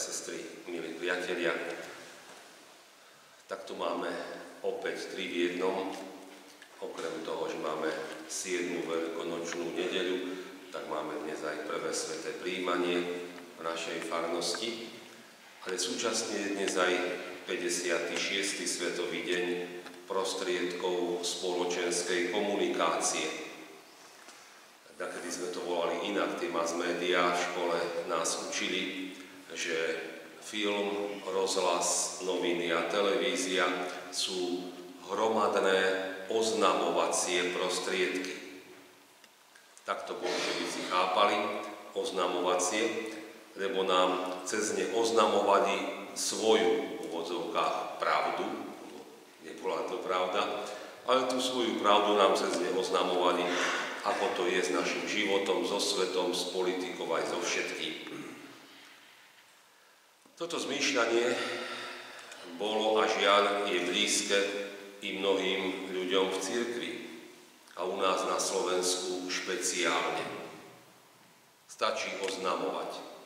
sestry, milí priatelia, tak tu máme opäť 3 v jednom. Okrem toho, že máme 7. veľkonočnú nedeľu, tak máme dnes aj prvé sväté prijímanie v našej farnosti, ale súčasne je dnes aj 56. svetový deň prostriedkov spoločenskej komunikácie. Takedy sme to volali inak, tí mass médiá v škole nás učili, že film, rozhlas, noviny a televízia sú hromadné oznamovacie prostriedky. Tak to bolševici chápali, oznamovacie, lebo nám cez ne oznamovali svoju, v úvodzovkách, pravdu, nebola to pravda, ale tú svoju pravdu nám cez ne oznamovali, ako to je s našim životom, so svetom, s politikou aj so všetkým. Toto zmýšľanie bolo a žiaľ je blízke i mnohým ľuďom v cirkvi a u nás na Slovensku špeciálne. Stačí oznamovať.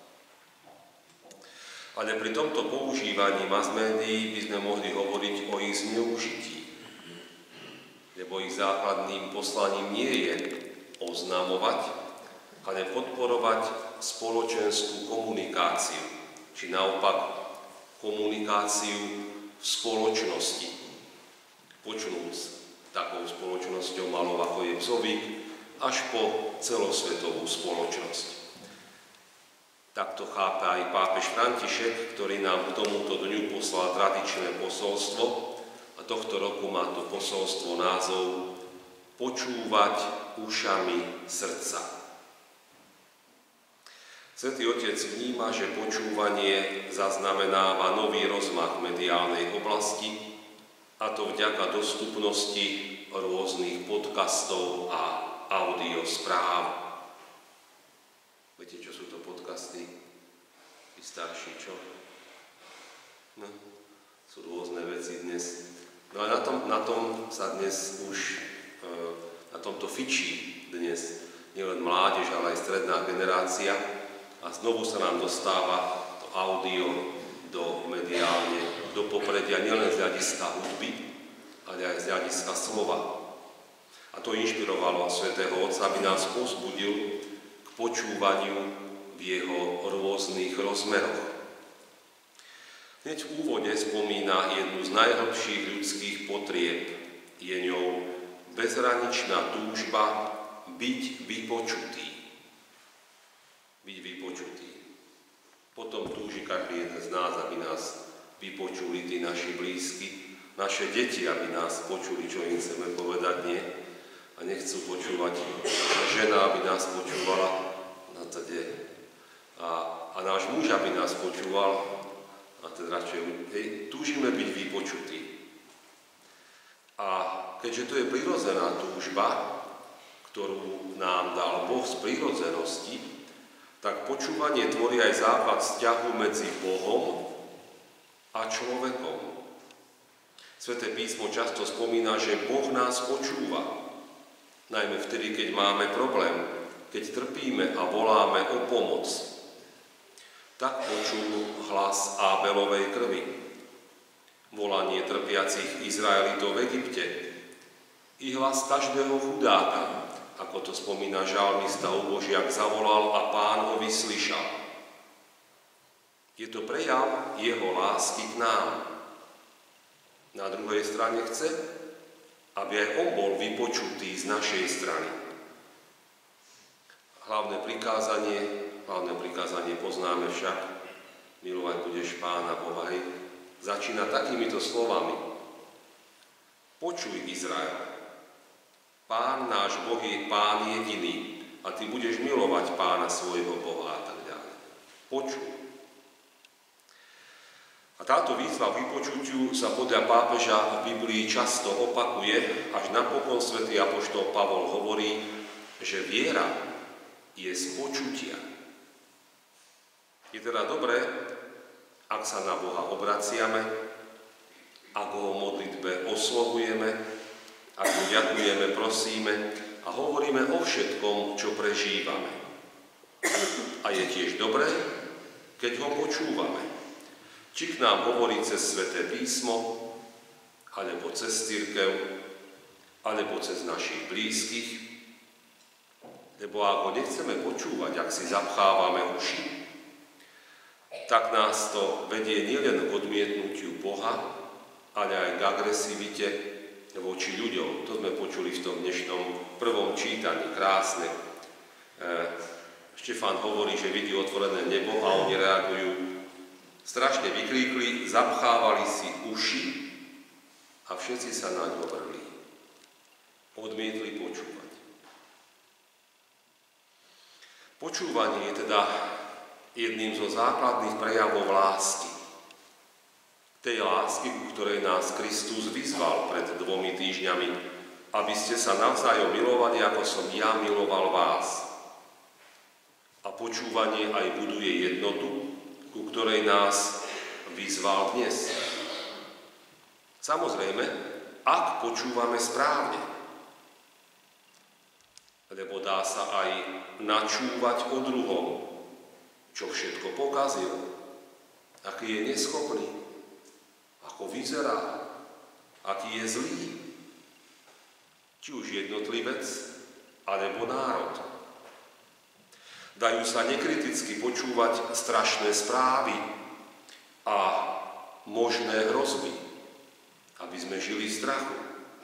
Ale pri tomto používaní mass médií by sme mohli hovoriť o ich zneužití, lebo ich základným poslaním nie je oznamovať, ale podporovať spoločenskú komunikáciu, či naopak komunikáciu v spoločnosti. Počnúc takou spoločnosťou malou, ako je Vzovík, až po celosvetovú spoločnosť. Takto chápe aj pápež František, ktorý nám k tomuto dňu poslal tradičné posolstvo, a tohto roku má to posolstvo názov Počúvať ušami srdca. Svätý Otec vníma, že počúvanie zaznamenáva nový rozmach mediálnej oblasti, a to vďaka dostupnosti rôznych podcastov a audiospráv. Viete, čo sú to podcasty? Vy starší, čo? No, sú rôzne veci dnes. No a na tom sa dnes už, na tomto fičí dnes nielen mládež, ale aj stredná generácia. A znovu sa nám dostáva to audio mediálne do popredia nielen z hľadiska hudby, ale aj z hľadiska slova. A to inšpirovalo svätého Otca, aby nás povzbudil k počúvaniu v jeho rôznych rozmeroch. Hneď v úvode spomína jednu z najhlbších ľudských potrieb. Je ňou bezhraničná túžba byť vypočutý. Byť vypočutý. Potom túži každý jeden z nás, aby nás vypočuli tí naši blízky, naše deti, aby nás počuli, čo im chceme povedať, nie? A nechcú počúvať žena, aby nás počúvala, a náš muž, aby nás počúval, a teda radšej túžime byť vypočutí. A keďže to je prirodzená túžba, ktorú nám dal Boh z prirodzenosti, tak počúvanie tvorí aj základ vzťahu medzi Bohom a človekom. Sväté písmo často spomína, že Boh nás počúva, najmä vtedy, keď máme problém, keď trpíme a voláme o pomoc. Tak počul hlas Ábelovej krvi, volanie trpiacich Izraelitov v Egypte, i hlas každého chudáka, ako to spomína žalmista Ubožiak, zavolal a Pán ho vyslyšal. Je to prejav jeho lásky k nám. Na druhej strane chce, aby aj on bol vypočutý z našej strany. Hlavné prikázanie poznáme však, milovať budeš Pána Boha, začína takýmito slovami. Počuj, Izrael, Pán náš Boh je Pán jediný a ty budeš milovať Pána svojho Boha a tak ďalej. Počuj. A táto výzva k vypočutiu sa podľa pápeža v Biblii často opakuje, až napokon svätý apoštol Pavol hovorí, že viera je z počutia. Je teda dobré, ak sa na Boha obraciame, ak ho o modlitbe oslovujeme, ak mu ďakujeme, prosíme a hovoríme o všetkom, čo prežívame. A je tiež dobré, keď ho počúvame. Či k nám hovorí cez Sväté písmo, alebo cez cirkev, alebo cez našich blízkych. Lebo ak ho nechceme počúvať, ak si zapchávame uši, tak nás to vedie nielen k odmietnutiu Boha, ale aj k agresivite voči ľuďom. To sme počuli v tom dnešnom prvom čítaní, krásne. Štefán hovorí, že vidí otvorené nebo a oni reagujú. Strašne vykríkli, zapchávali si uši a všetci sa na ňo vrhli. Odmietli počúvať. Počúvanie je teda jedným zo základných prejavov lásky. Tej lásky, ku ktorej nás Kristus vyzval pred 2 týždňami, aby ste sa navzájom milovali, ako som ja miloval vás. A počúvanie aj buduje jednotu, ku ktorej nás vyzval dnes. Samozrejme, ak počúvame správne, lebo dá sa aj načúvať o druhom, čo všetko pokazil, aký je neschopný, ako vyzerá, aký je zlý, či už jednotlivec, alebo národ. Dajú sa nekriticky počúvať strašné správy a možné hrozby, aby sme žili v strachu.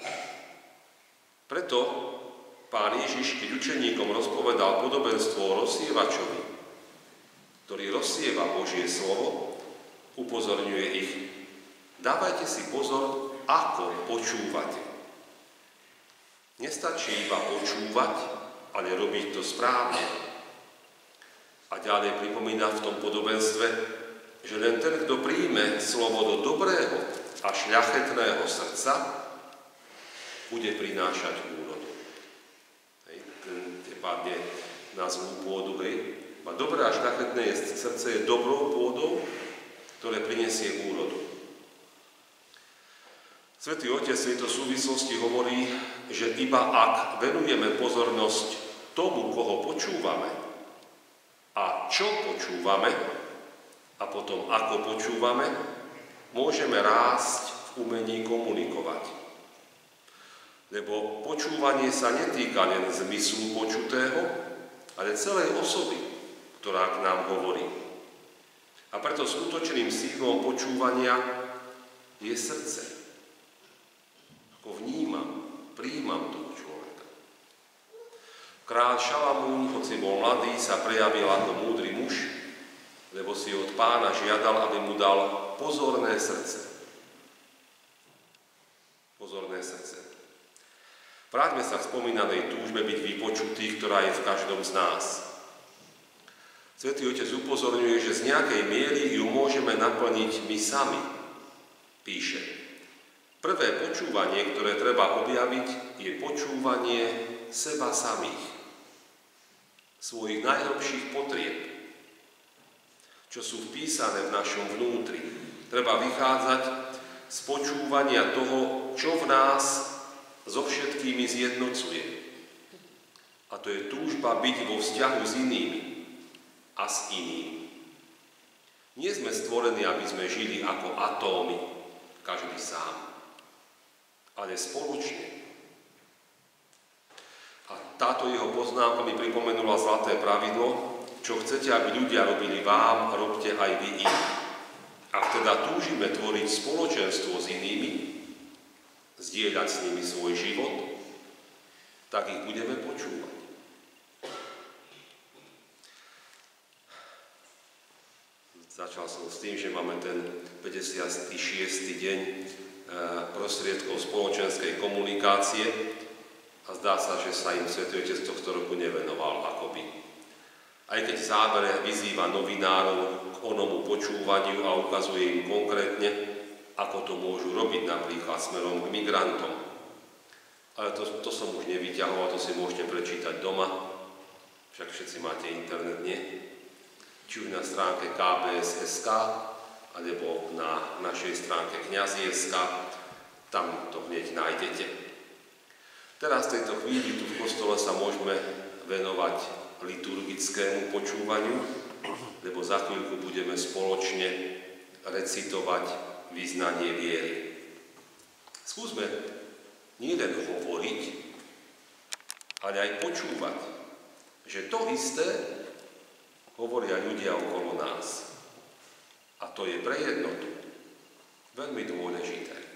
Preto Pán Ježiš, keď učeníkom rozpovedal podobenstvo o rozsievačovi, ktorý rozsieva Božie slovo, upozorňuje ich: dávajte si pozor, ako počúvate. Nestačí iba počúvať, ale robiť to správne. A ďalej pripomína v tom podobenstve, že len ten, kto príjme slovo do dobrého a šľachetného srdca, bude prinášať úrodu. Ten padne na zlú pôdu, A dobré a šľachetné srdce je dobrou pôdou, ktoré prinesie úrodu. Svätý Otec v tejto súvislosti hovorí, že iba ak venujeme pozornosť tomu, koho počúvame, a čo počúvame, a potom ako počúvame, môžeme rásť v umení komunikovať. Lebo počúvanie sa netýka len zmyslu počutého, ale celej osoby, ktorá k nám hovorí. A preto skutočným sídlom počúvania je srdce. Ako vnímam, prijímam toho človeka. Kráľ Šalamún, hoci bol mladý, sa prejavil ako múdry muž, lebo si od Pána žiadal, aby mu dal pozorné srdce. Pozorné srdce. Vráťme sa k spomínanej túžbe byť vypočutý, ktorá je v každom z nás. Svätý Otec upozorňuje, že z nejakej miery ju môžeme naplniť my sami. Píše: prvé počúvanie, ktoré treba objaviť, je počúvanie seba samých, svojich najhlbších potrieb, čo sú vpísané v našom vnútri. Treba vychádzať z počúvania toho, čo v nás so všetkými zjednocuje. A to je túžba byť vo vzťahu s inými a s iným. Nie sme stvorení, aby sme žili ako atómy, každý sám, ale spoločne. A táto jeho poznámka mi pripomenula zlaté pravidlo: čo chcete, aby ľudia robili vám, robte aj vy im. Ak teda túžime tvoriť spoločenstvo s inými, zdieľať s nimi svoj život, tak ich budeme počúvať. Začal som s tým, že máme ten 56. deň prostriedkov spoločenskej komunikácie a zdá sa, že sa im Svätý Otec tohto roku nevenoval akoby. Aj keď v závere vyzýva novinárov k onomu počúvaniu a ukazuje im konkrétne, ako to môžu robiť napríklad smerom k migrantom. Ale to som už nevyťahoval, to si môžete prečítať doma, však všetci máte internet, nie? Či už na stránke KBS.sk, alebo na našej stránke kňazi.sk, tam to hneď nájdete. Teraz v tejto chvíli tu v kostole sa môžeme venovať liturgickému počúvaniu, lebo za chvíľku budeme spoločne recitovať vyznanie viery. Skúsme nielen hovoriť, ale aj počúvať, že to isté hovoria ľudia okolo nás. A to je pre jednotu veľmi dôležité.